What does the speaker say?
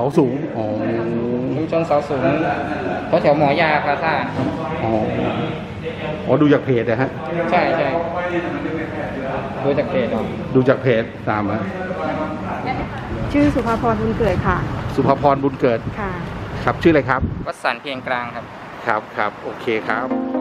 สูงอ๋อชุมชนเสาสูงแถวหมอยาพลาซ่าอ๋อดูจากเพจนะฮะใช่ดูจากเพจดูจากเพจตามนะชื่อสุภาพรบุญเกิดค่ะสุภาพรบุญเกิดค่ะครับชื่ออะไรครับวัดสันเพียงกลางครับครับโอเคครับ